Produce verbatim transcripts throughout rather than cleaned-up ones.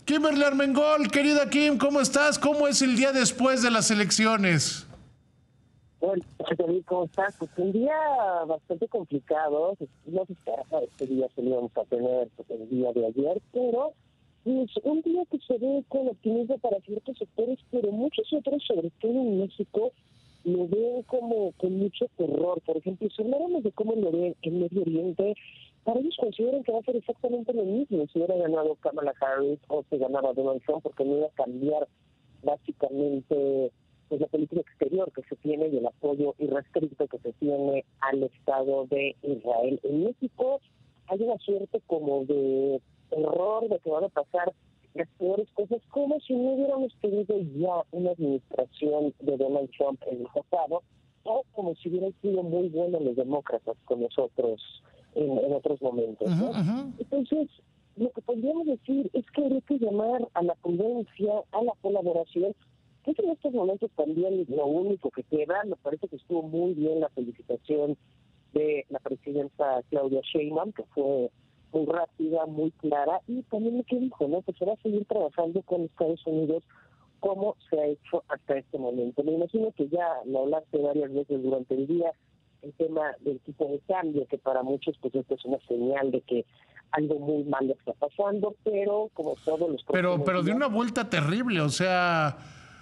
Kimberly Armengol, querida Kim, ¿cómo estás? ¿Cómo es el día después de las elecciones? Hola, David, ¿cómo estás? Pues un día bastante complicado. No se esperaba este día que lo íbamos a tener pues, el día de ayer, pero pues, un día que se ve con optimismo para ciertos sectores, pero muchos otros, sobre todo en México, lo ven como con mucho terror. Por ejemplo, si habláramos de cómo lo ven en Medio Oriente, para ellos consideran que va a ser exactamente lo mismo si hubiera ganado Kamala Harris o si ganaba Donald Trump, porque no iba a cambiar básicamente pues la política exterior que se tiene y el apoyo irrestricto que se tiene al Estado de Israel. En México hay una suerte como de terror de que van a pasar las peores cosas, como si no hubiéramos tenido ya una administración de Donald Trump en el pasado, o como si hubieran sido muy buenos los demócratas con nosotros en, en otros momentos, ¿no? Uh-huh, uh-huh. Entonces, lo que podríamos decir es que hay que llamar a la prudencia, a la colaboración, que en estos momentos también lo único que queda. Me parece que estuvo muy bien la felicitación de la presidenta Claudia Sheinbaum, que fue muy rápida, muy clara, y también lo que dijo, ¿no? Que se va a seguir trabajando con Estados Unidos como se ha hecho hasta este momento. Me imagino que ya lo hablaste varias veces durante el día, el tema del tipo de cambio, que para muchos pues esto es una señal de que algo muy malo está pasando, pero como todos los Pero, próximos pero de días, una vuelta terrible, o sea,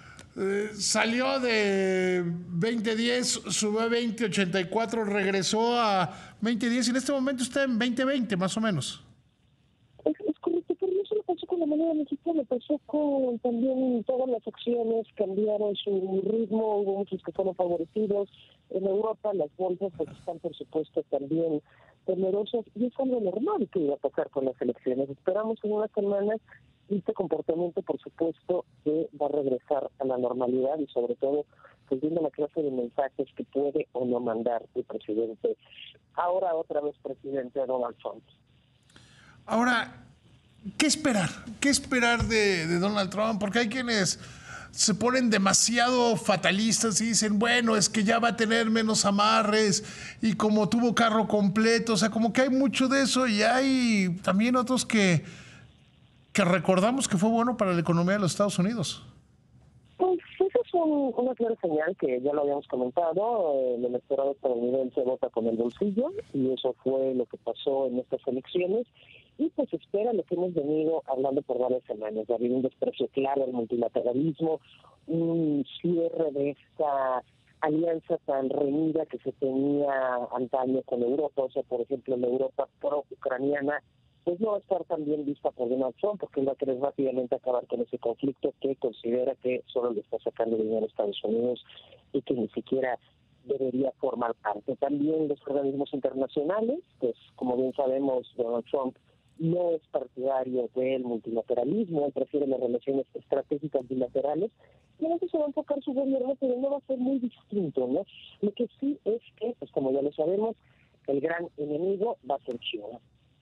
eh, salió de veinte diez, subió a veinte ochenta y cuatro, regresó a veinte diez y en este momento está en veinte veinte más o menos. Es, es correcto, pero no solo pasó con la moneda mexicana, pasó con también todas las acciones, cambiaron su ritmo, hubo muchos que fueron favorecidos. En Europa las bolsas pues están por supuesto también temerosas y es algo normal que iba a pasar con las elecciones. Esperamos en unas semanas y este comportamiento por supuesto que va a regresar a la normalidad y sobre todo pues viendo la clase de mensajes que puede o no mandar el presidente, ahora otra vez presidente Donald Trump. Ahora, ¿qué esperar? ¿Qué esperar de, de Donald Trump? Porque hay quienes se ponen demasiado fatalistas y dicen, bueno, es que ya va a tener menos amarres y como tuvo carro completo, o sea, como que hay mucho de eso y hay también otros que, que recordamos que fue bueno para la economía de los Estados Unidos. Pues eso es un, una clara señal que ya lo habíamos comentado. Eh, el electorado estadounidense vota con el bolsillo y eso fue lo que pasó en estas elecciones. Y pues espera lo que hemos venido hablando por varias semanas. Ha habido un desprecio claro al multilateralismo, un cierre de esta alianza tan reñida que se tenía antaño con Europa. O sea, por ejemplo, la Europa pro-ucraniana pues no va a estar tan bien vista por Donald Trump, porque él va a querer rápidamente acabar con ese conflicto que considera que solo le está sacando dinero a Estados Unidos y que ni siquiera debería formar parte. También los organismos internacionales, pues como bien sabemos, Donald Trump no es partidario del multilateralismo, él prefiere las relaciones estratégicas bilaterales, y en eso se va a enfocar su gobierno, pero no va a ser muy distinto, ¿no? Lo que sí es que, pues como ya lo sabemos, el gran enemigo va a ser China.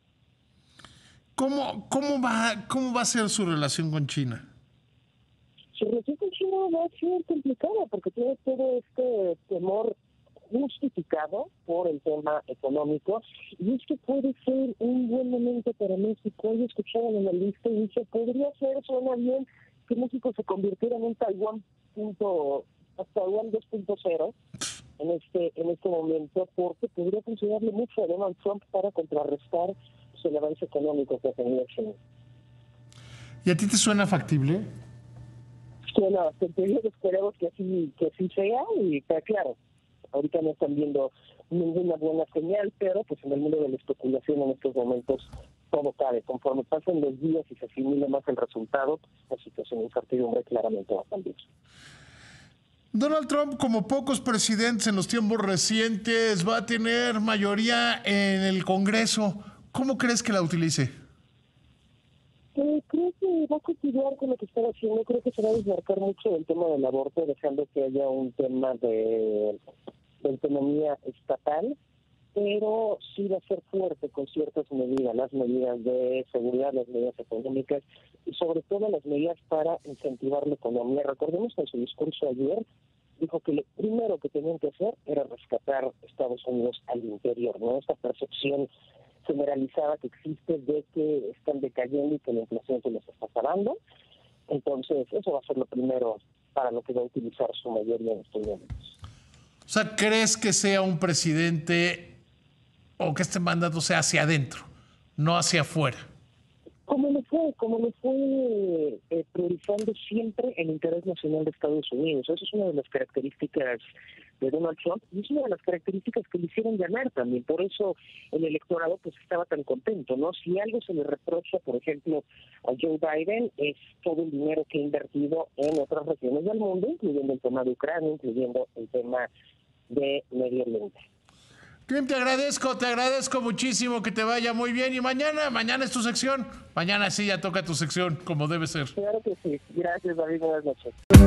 ¿Cómo, cómo, va, ¿Cómo va a ser su relación con China? Su relación con China va a ser complicada porque tiene todo este temor justificado por el tema económico y es que puede ser un buen momento para México. Yo escuchaba en la lista y dice, podría ser, suena bien, que México se convirtiera en un Taiwán punto, Taiwán dos punto cero en este en este momento, porque podría funcionarle mucho a Donald Trump para contrarrestar pues, el avance económico que ha tenido China. ¿Y a ti te suena factible? Suena bastante bien, esperemos que así, que así sea, y está claro, ahorita no están viendo ninguna buena señal, pero pues en el mundo de la especulación en estos momentos todo cabe. Conforme pasen los días y se asimile más el resultado, la situación de incertidumbre claramente va a cambiar. Donald Trump, como pocos presidentes en los tiempos recientes, va a tener mayoría en el Congreso. ¿Cómo crees que la utilice? Eh, creo que va a continuar con lo que está haciendo. Creo que se va a desmarcar mucho del tema del aborto, dejando que haya un tema de, de autonomía estatal, pero sí va a ser fuerte con ciertas medidas, las medidas de seguridad, las medidas económicas y sobre todo las medidas para incentivar la economía. Recordemos que en su discurso ayer dijo que lo primero que tenían que hacer era rescatar Estados Unidos al interior, ¿no? Esta percepción generalizada que existe de que están decayendo y que la inflación se les está acabando. Entonces, eso va a ser lo primero para lo que va a utilizar su mayoría en estos momentos. O sea, ¿crees que sea un presidente o que este mandato sea hacia adentro, no hacia afuera? Como lo fue, como lo fue eh, priorizando siempre el interés nacional de Estados Unidos. Esa es una de las características de Donald Trump y es una de las características que le hicieron ganar también. Por eso el electorado pues estaba tan contento, ¿no? Si algo se le reprocha, por ejemplo, a Joe Biden es todo el dinero que ha invertido en otras regiones del mundo, incluyendo el tema de Ucrania, incluyendo el tema de Medio Oriente. Kim, te agradezco, te agradezco muchísimo, que te vaya muy bien. Y mañana, mañana es tu sección. Mañana sí ya toca tu sección, como debe ser. Claro que sí. Gracias, David. Buenas noches.